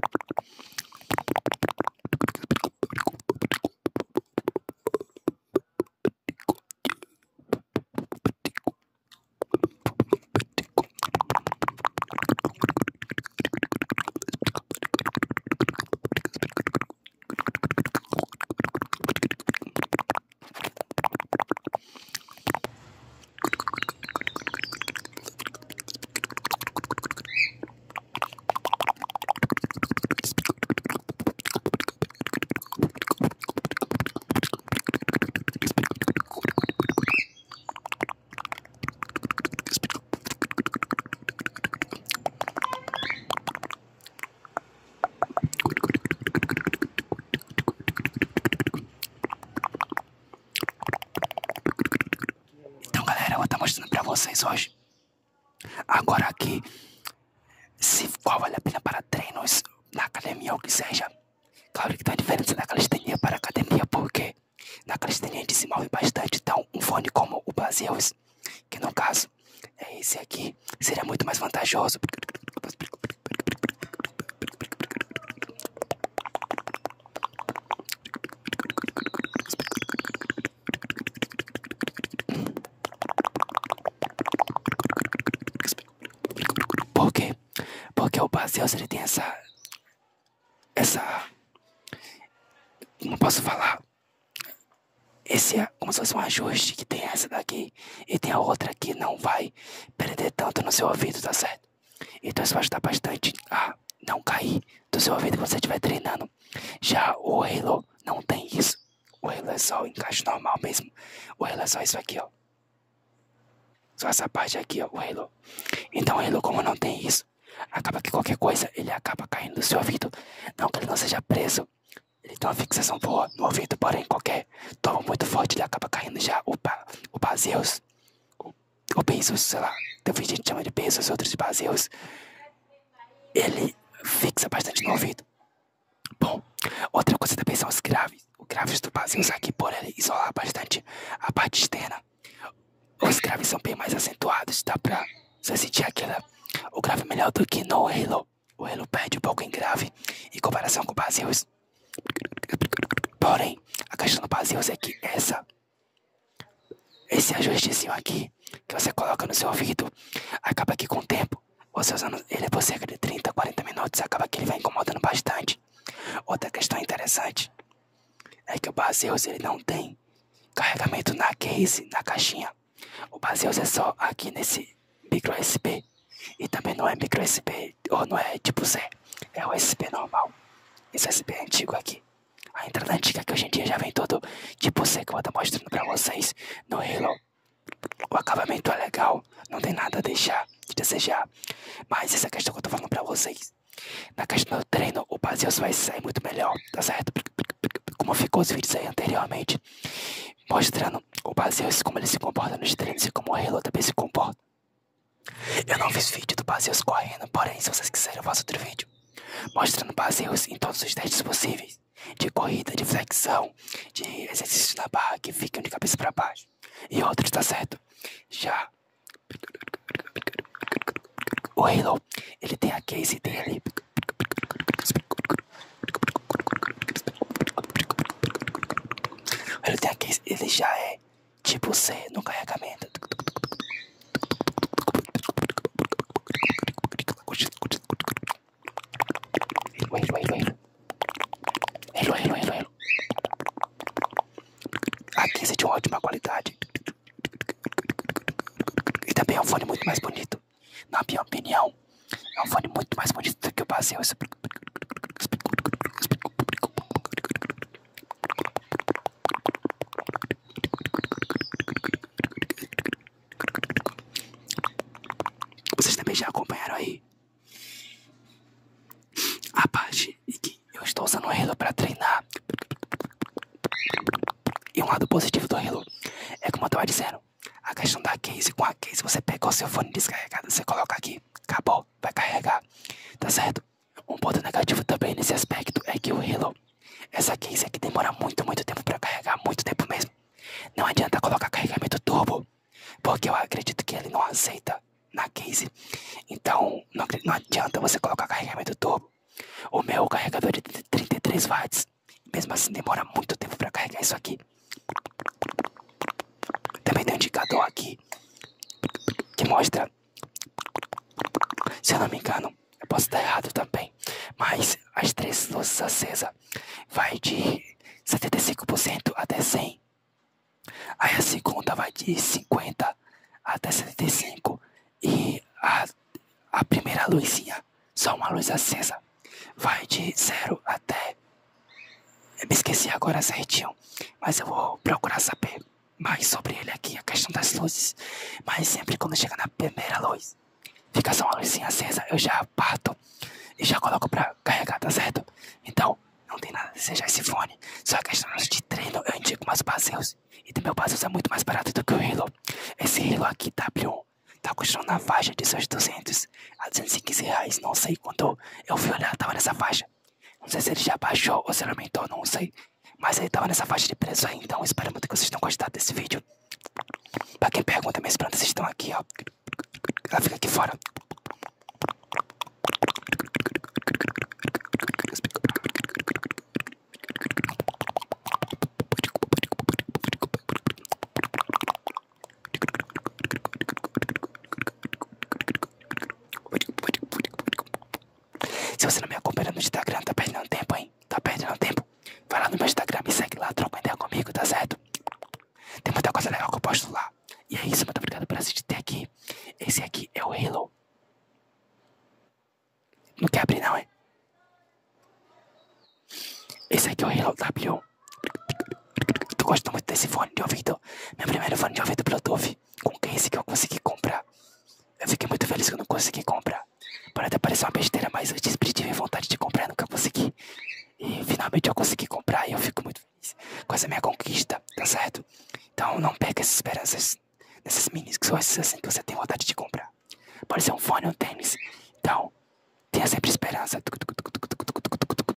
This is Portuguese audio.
Então, galera, eu vou estar mostrando pra vocês hoje. Agora aqui, se qual vale a pena para treinos na academia ou que seja. Claro que tem uma diferença da calistenia para a academia, porque na calistenia a gente se move bastante. Então, um fone como o Basileus, que no caso é esse aqui, seria muito mais vantajoso. Por quê? Porque o Basileus ele tem essa, como posso falar? Esse é como se fosse um ajuste que tem essa daqui e tem a outra que não vai prender tanto no seu ouvido, tá certo? Então isso vai ajudar bastante a não cair do seu ouvido quando você estiver treinando. Já o Halo não tem isso. O Halo é só o encaixe normal mesmo. O Halo é só isso aqui, ó. Só essa parte aqui, ó, o Halo. Então o Halo, como não tem isso, acaba que qualquer coisa ele acaba caindo do seu ouvido. Não que ele não seja preso. Ele tem uma fixação boa no ouvido, porém qualquer tomo muito forte ele acaba caindo já. O Basileus, o Bezos, sei lá, tem gente que chama de Bezos, outros de Basileus. Ele fixa bastante no ouvido. Bom, outra coisa também são os graves. Os graves do Basileus aqui, por ele isolar bastante a parte externa. Os graves são bem mais acentuados, dá pra você sentir o grave melhor do que no Halo. O Halo perde um pouco em grave em comparação com o Basileus. Porém, a questão do Basileus é que esse ajustezinho aqui que você coloca no seu ouvido, acaba que com o tempo, você usando ele por cerca de 30, 40 minutos, acaba que ele vai incomodando bastante. Outra questão interessante é que o Basileus ele não tem carregamento na case, na caixinha. O Basileus é só aqui nesse micro USB. E também não é micro USB, ou não é tipo C, é USB normal. Esse USB é antigo aqui. A entrada antiga que hoje em dia já vem todo tipo C, que eu vou estar mostrando pra vocês no Halo. O acabamento é legal, não tem nada a deixar de desejar. Mas essa é a questão que eu tô falando pra vocês. Na questão do treino, o Basileus vai sair muito melhor, tá certo? Como ficou os vídeos aí anteriormente, mostrando o Basileus, como ele se comporta nos treinos e como o Halo também se comporta. Eu não fiz vídeo do Basileus correndo, porém, se vocês quiserem eu faço outro vídeo mostrando Basileus em todos os testes possíveis. De corrida, de flexão, de exercícios na barra que ficam de cabeça pra baixo. E outros, tá certo? Já o Halo, ele tem a case dele. Ele tem a case, ele já é tipo C no carregamento. A case é de uma ótima qualidade. E também é um fone muito mais bonito. Na minha opinião, é um fone muito mais bonito do que o Basileus. Vocês também já acompanharam aí a parte em que eu estou usando o Halo para treinar. E um lado positivo do Halo é como eu estava dizendo, a questão da case. Com a case você pega o seu fone descarregado, você coloca aqui, acabou, vai carregar, tá certo? Um ponto negativo também nesse aspecto é que o Halo, essa case aqui demora muito tempo para carregar, muito tempo mesmo. Não adianta colocar carregamento turbo, porque eu acredito que ele não aceita na case. Então não adianta você colocar carregamento turbo. O meu carregador é de 33 watts. Mesmo assim demora muito tempo para carregar isso aqui. Também tem um indicador aqui que mostra, se eu não me engano, eu posso estar errado também, mas as 3 luzes acesas vai de 75% até 100. Aí a segunda vai de 50 até 75. E a primeira luzinha, só uma luz acesa, vai de 0 até... Eu me esqueci agora certinho, mas eu vou procurar saber mais sobre ele aqui, a questão das luzes. Mas sempre quando chega na primeira luz, fica só uma luzinha acesa, eu já parto e já coloco pra carregar, tá certo? Então, não tem nada a desejar esse fone. Só a questão de treino, eu indico mais o Baseus. E o meu Baseus é muito mais barato do que o Halo. Esse Halo aqui, W1, tá custando na faixa de seus 200 a 215 reais. Não sei quando eu fui olhar, tava nessa faixa. Não sei se ele já baixou ou se ele aumentou, não sei. Mas ele tava nessa faixa de preço aí, então espero muito que vocês tenham gostado desse vídeo. Pra quem pergunta, minhas plantas estão aqui, ó. Ela fica aqui fora. Se você não me acompanha no Instagram, tá perdendo tempo, hein? Tá perdendo tempo. Vai lá no meu Instagram, me segue lá, troca uma ideia comigo, tá certo? Tem muita coisa legal que eu posto lá. E é isso, muito obrigado por assistir até aqui. Esse aqui é o Halo. Não quer abrir não, é? Esse aqui é o Halo W1. Tu gosta muito desse fone de ouvido? Meu primeiro fone de ouvido Bluetooth, com case que eu consegui comprar. Eu fiquei muito feliz que eu não consegui comprar. Pode até parecer uma besteira, mas eu sempre tive vontade de comprar e nunca consegui. E finalmente eu consegui comprar e eu fico muito feliz com essa minha conquista, tá certo? Então não perca essas esperanças nesses minis que são esses assim que você tem vontade de comprar. Pode ser um fone ou um tênis. Então, tenha sempre esperança.